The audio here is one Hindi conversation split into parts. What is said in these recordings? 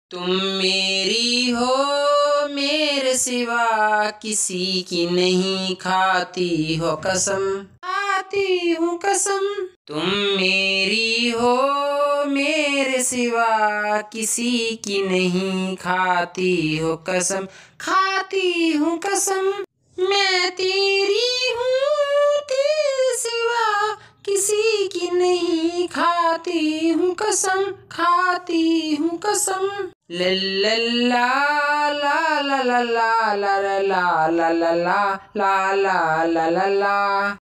तुम मेरी हो मेरे सिवा किसी की नहीं, खाती हो कसम, खाती हूँ कसम। तुम मेरी हो मेरे सिवा किसी की नहीं, खाती हो कसम, खाती हूँ कसम। मैं तेरी हूँ तेरे सिवा किसी की नहीं, खाती हूँ कसम, खाती हूँ कसम। ला ला ला ला ला ला ला ला ला ला ला ला ला ला ला।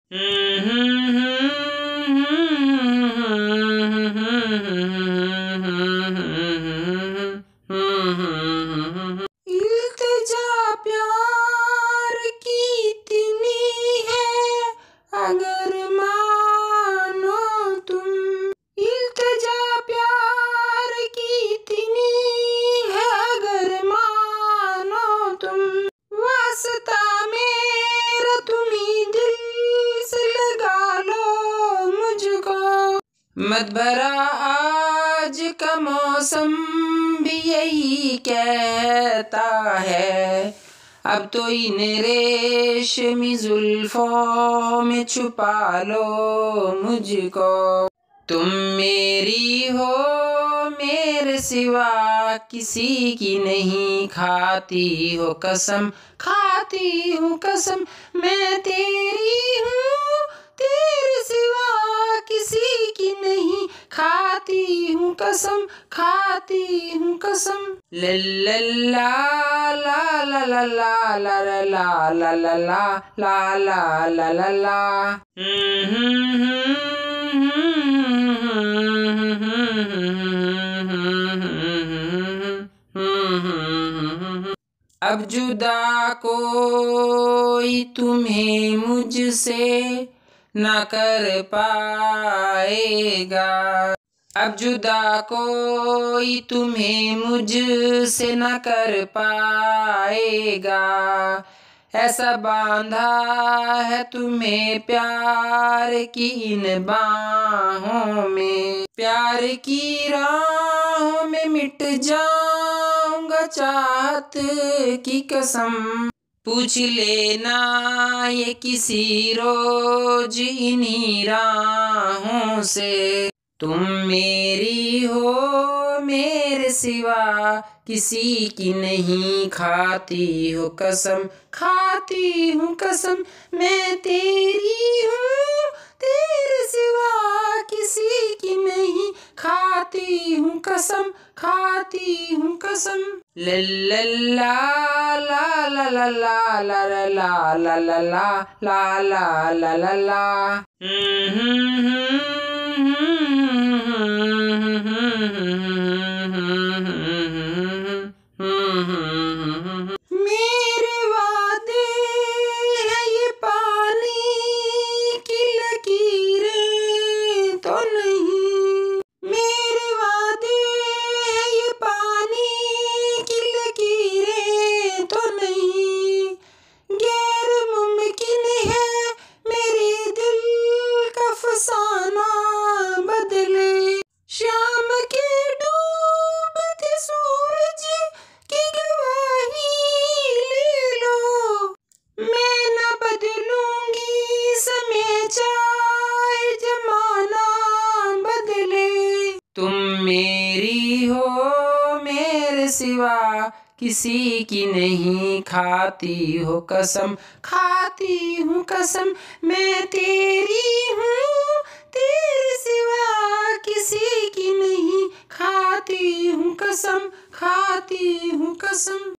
इल्तिजा प्यार की इतनी है, अगर मानो तुम। इल्तिजा प्यार की इतनी है, अगर मानो तुम। वास्ता मेरा तुम्ही दिल से लगा लो मुझको। मत भरा आज का मौसम भी यही कहता है, अब तो इन रेशमी जुल्फों में छुपा लो मुझको। तुम मेरी हो मेरे सिवा किसी की नहीं, खाती हो कसम, खाती हूँ कसम। मैं तेरी हूँ तेरे सिवा किसी की नहीं, खाती हूँ कसम, खाती हूँ कसम। ला ला ला ला ला ला ला ला ला ला ला ला ला ला ला। अब जुदा कोई तुम्हें मुझसे न कर पाएगा, अब जुदा कोई तुम्हें मुझसे न कर पाएगा। ऐसा बांधा है तुम्हें प्यार की इन बाहों में, प्यार की राहों में मिट जाऊंगा चाहत की कसम। पूछ लेना ये किसी रोज इन्हीं राहों से, तुम मेरी हो मेरे सिवा किसी की नहीं, खाती हो कसम, खाती हूँ कसम। मैं तेरी हूँ तेरे सिवा किसी की नहीं, खाती हूँ कसम, खाती हूँ कसम। ला ला ला ला ला ला ला ला ला ला ला ला ला ला ला। मेरे वादे हैं ये पानी की लकीरें तो नहीं, मेरे वादे हैं ये पानी की लकीरें तो नहीं। गैर मुमकिन है मेरे दिल का फसाना बदले, शाम के डूबते सूरज की गवाही ले लो। मैं न बदलूंगी समय चाहे जमाना बदले। तुम मेरी हो मेरे सिवा किसी की नहीं, खाती हो कसम, खाती हूँ कसम। मैं तेरी हूँ तेरे सिवा किसी की नहीं, खाती हूँ कसम, खाती हूँ कसम।